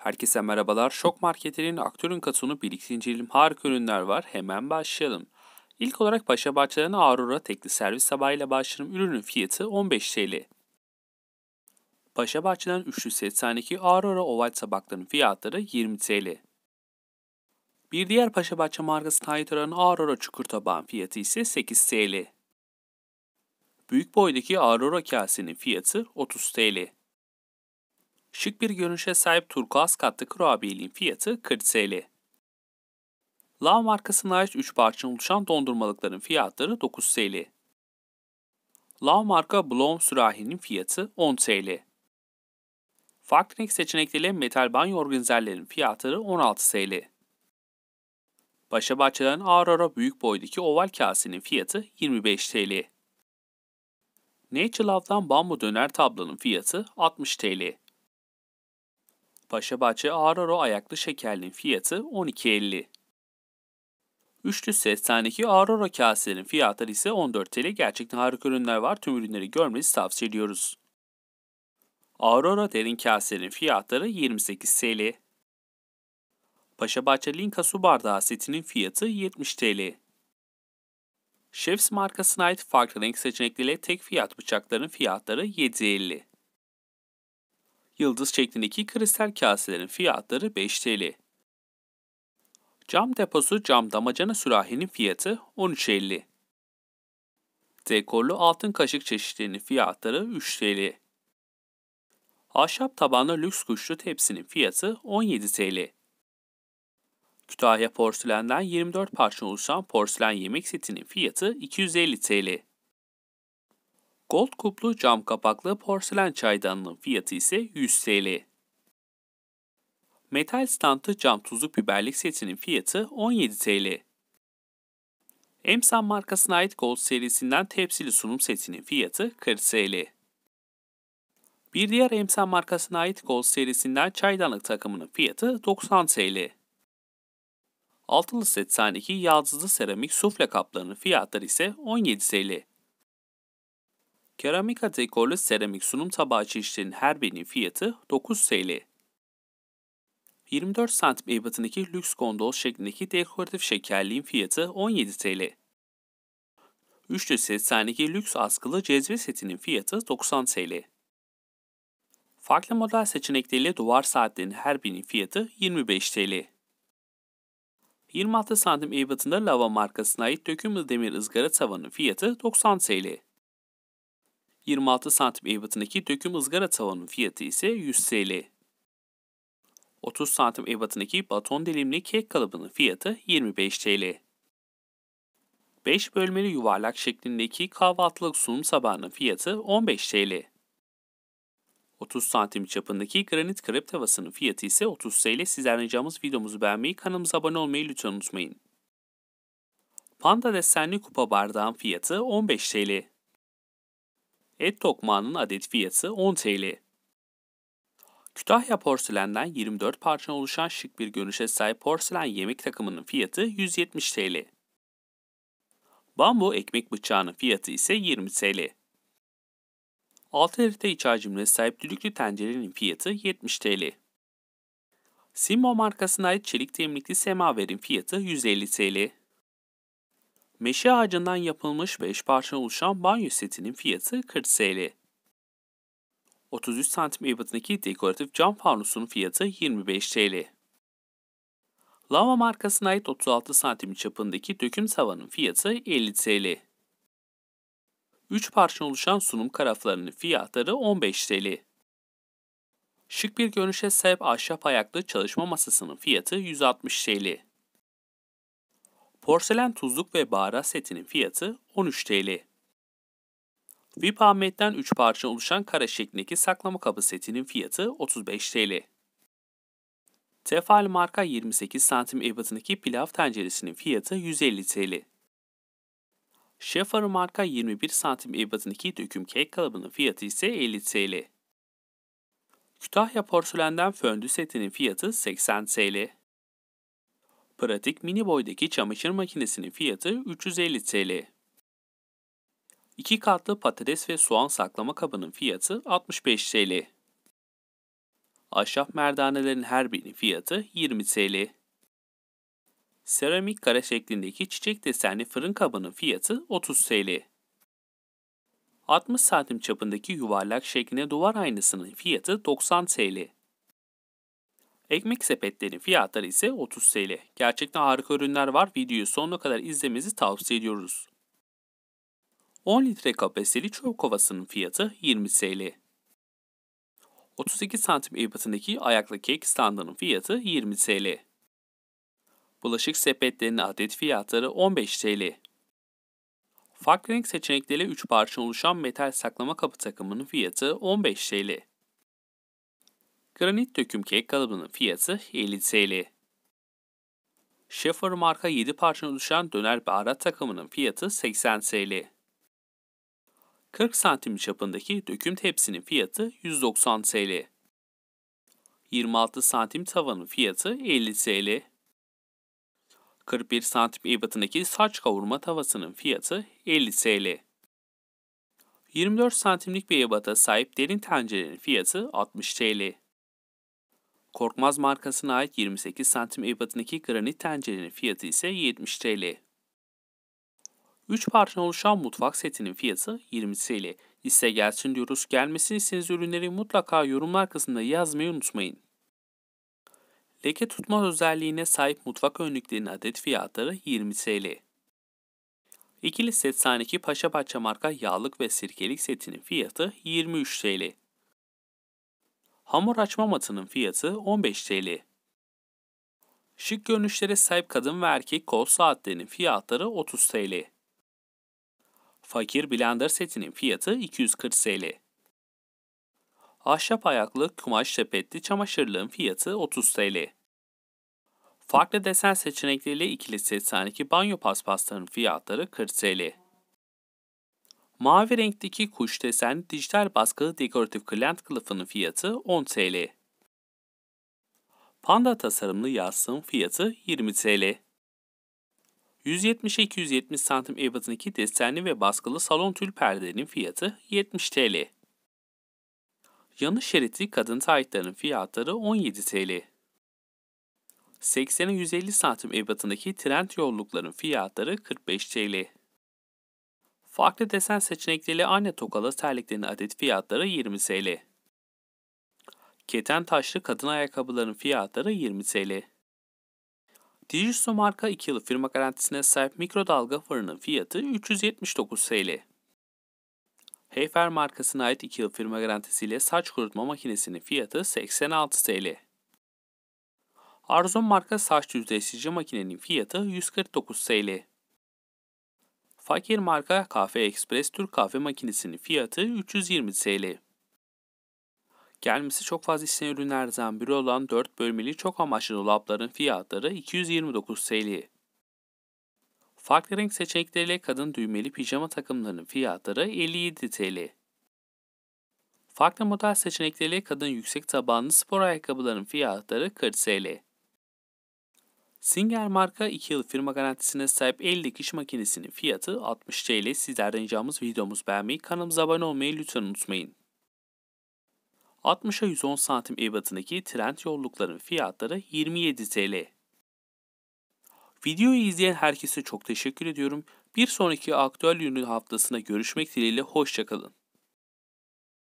Herkese merhabalar. Şok Market'in aktörün katını birlikte inceleyelim. Harika ürünler var. Hemen başlayalım. İlk olarak Paşa Bahçe'den Aurora tekli servis tabağıyla başlayalım. Ürünün fiyatı 15 TL. Paşa Bahçe'den üçlü set sahneki Aurora oval tabakların fiyatları 20 TL. Bir diğer Paşa Bahçe markasına ait olan Aurora çukur tabağın fiyatı ise 8 TL. Büyük boydaki Aurora kasenin fiyatı 30 TL. Şık bir görünüşe sahip turkuaz katlı kurabiyeliğin fiyatı 40 TL. Lav markasına ait 3 parça oluşan dondurmalıkların fiyatları 9 TL. Lav marka Blom sürahinin fiyatı 10 TL. Farklı renk seçenekleriyle metal banyo organizerlerin fiyatları 16 TL. Paşa Bahçe'den Aurora büyük boydaki oval kasenin fiyatı 25 TL. Nature Love'dan bambu döner tablanın fiyatı 60 TL. Paşa Bahçe Aurora ayaklı şekerlinin fiyatı 12.50. Üçlü set tanedeki Aurora kaselerin fiyatları ise 14 TL. Gerçekten harika ürünler var. Tüm ürünleri görmenizi tavsiye ediyoruz. Aurora derin kaselerin fiyatları 28 TL. Paşabahçe Linka su bardağı setinin fiyatı 70 TL. Chefs markasına ait farklı renk seçenekleriyle tek fiyat bıçakların fiyatları 7.50. Yıldız şeklindeki kristal kaselerin fiyatları 5 TL. Cam deposu cam damacana sürahinin fiyatı 13.50. Dekorlu altın kaşık çeşitlerinin fiyatları 3 TL. Ahşap tabanlı lüks kuşlu tepsinin fiyatı 17 TL. Kütahya porselenden 24 parça oluşan porselen yemek setinin fiyatı 250 TL. Gold kuplu cam kapaklı porselen çaydanlığın fiyatı ise 100 TL. Metal standlı cam tuzluk biberlik setinin fiyatı 17 TL. Emsan markasına ait Gold serisinden tepsili sunum setinin fiyatı 40 TL. Bir diğer Emsan markasına ait Gold serisinden çaydanlık takımının fiyatı 90 TL. Altılı set sahneki yaldızlı seramik sufle kaplarının fiyatları ise 17 TL. Keramika dekorlu seramik sunum tabağı çeşitlerinin her birinin fiyatı 9 TL. 24 santim ebatındaki lüks gondol şeklindeki dekoratif şekerliğin fiyatı 17 TL. Üçlü set sahneki lüks askılı cezve setinin fiyatı 90 TL. Farklı model seçenekleriyle duvar saatlerinin her birinin fiyatı 25 TL. 26 santim ebatında Lava markasına ait dökümlü demir ızgara tavanın fiyatı 90 TL. 26 santim ebatındaki döküm ızgara tavanın fiyatı ise 100 TL. 30 santim ebatındaki baton dilimli kek kalıbının fiyatı 25 TL. 5 bölmeli yuvarlak şeklindeki kahvaltılık sunum tabağının fiyatı 15 TL. 30 santim çapındaki granit krep tavasının fiyatı ise 30 TL. Sizden ricamız videomuzu beğenmeyi, kanalımıza abone olmayı lütfen unutmayın. Panda desenli kupa bardağın fiyatı 15 TL. Et tokmağının adet fiyatı 10 TL. Kütahya porselenden 24 parça oluşan şık bir görünüşe sahip porselen yemek takımının fiyatı 170 TL. Bambu ekmek bıçağının fiyatı ise 20 TL. 6 litre iç hacimine sahip düdüklü tencerenin fiyatı 70 TL. Simo markasına ait çelik temlikli semaverin fiyatı 150 TL. Meşe ağacından yapılmış 5 parça oluşan banyo setinin fiyatı 40 TL. 33 santim ebatındaki dekoratif cam fanusun fiyatı 25 TL. Lava markasına ait 36 santim çapındaki döküm tavanın fiyatı 50 TL. 3 parça oluşan sunum karaflarının fiyatları 15 TL. Şık bir görünüşe sahip ahşap ayaklı çalışma masasının fiyatı 160 TL. Porselen tuzluk ve baharat setinin fiyatı 13 TL. VIP Ahmet'ten 3 parça oluşan kare şeklindeki saklama kabı setinin fiyatı 35 TL. Tefal marka 28 santim ebatındaki pilav tenceresinin fiyatı 150 TL. Şefar marka 21 santim ebatındaki döküm kek kalıbının fiyatı ise 50 TL. Kütahya porselenden fondü setinin fiyatı 80 TL. Pratik mini boydaki çamaşır makinesinin fiyatı 350 TL. 2 katlı patates ve soğan saklama kabının fiyatı 65 TL. Ahşap merdanelerin her birinin fiyatı 20 TL. Seramik kare şeklindeki çiçek desenli fırın kabının fiyatı 30 TL. 60 santim çapındaki yuvarlak şeklinde duvar aynasının fiyatı 90 TL. Ekmek sepetlerinin fiyatları ise 30 TL. Gerçekten harika ürünler var. Videoyu sonuna kadar izlemenizi tavsiye ediyoruz. 10 litre kapasiteli çöp kovasının fiyatı 20 TL. 32 santim ebatındaki ayaklı kek standının fiyatı 20 TL. Bulaşık sepetlerinin adet fiyatları 15 TL. Farklı renk seçenekleriyle 3 parça oluşan metal saklama kapı takımının fiyatı 15 TL. Granit döküm kek kalıbının fiyatı 50 TL. Schaefer marka 7 parça oluşan döner baharat takımının fiyatı 80 TL. 40 santim çapındaki döküm tepsinin fiyatı 190 TL. 26 santim tavanın fiyatı 50 TL. 41 santim ebatındaki saç kavurma tavasının fiyatı 50 TL. 24 santimlik bir ebata sahip derin tencerenin fiyatı 60 TL. Korkmaz markasına ait 28 santim ebatındaki granit tencerenin fiyatı ise 70 TL. 3 parça oluşan mutfak setinin fiyatı 20 TL. İste gelsin diyoruz. Gelmesini istediğiniz ürünleri mutlaka yorumlar kısmında yazmayı unutmayın. Leke tutma özelliğine sahip mutfak önlüklerinin adet fiyatları 20 TL. İkili set sahneki Paşabahçe marka yağlık ve sirkelik setinin fiyatı 23 TL. Hamur açma matının fiyatı 15 TL. Şık görünüşlere sahip kadın ve erkek kol saatlerinin fiyatları 30 TL. Fakir blender setinin fiyatı 240 TL. Ahşap ayaklı kumaş sepetli çamaşırlığın fiyatı 30 TL. Farklı desen seçenekleriyle ikili set sahneki banyo paspaslarının fiyatları 40 TL. Mavi renkteki kuş desenli dijital baskılı dekoratif kılent kılıfının fiyatı 10 TL. Panda tasarımlı yastığın fiyatı 20 TL. 170-270 santim ebatındaki desenli ve baskılı salon tül perdenin fiyatı 70 TL. Yanı şeritli kadın taytlarının fiyatları 17 TL. 80'e 150 santim ebatındaki trend yollukların fiyatları 45 TL. Farklı desen seçenekleriyle anne tokalı terliklerin adet fiyatları 20 TL. Keten taşlı kadın ayakkabıların fiyatları 20 TL. Digisu marka 2 yıllık firma garantisine sahip mikrodalga fırının fiyatı 379 TL. Heyfer markasına ait 2 yıl firma garantisiyle saç kurutma makinesinin fiyatı 86 TL. Arzon marka saç düzleştirici makinenin fiyatı 149 TL. Fakir marka Kahve Express Türk kahve makinesinin fiyatı 320 TL. Gelmesi çok fazla istenen ürünlerden biri olan 4 bölmeli çok amaçlı dolapların fiyatları 229 TL. Farklı renk seçenekleriyle kadın düğmeli pijama takımlarının fiyatları 57 TL. Farklı model seçenekleriyle kadın yüksek tabanlı spor ayakkabıların fiyatları 40 TL. Singer marka 2 yıl firma garantisine sahip el dikiş makinesinin fiyatı 60 TL. Sizlerden ricamız videomuzu beğenmeyi, kanalımıza abone olmayı lütfen unutmayın. 60'a 110 santim ebatındaki trend yollukların fiyatları 27 TL. Videoyu izleyen herkese çok teşekkür ediyorum. Bir sonraki aktüel ürün haftasında görüşmek dileğiyle, hoşça kalın.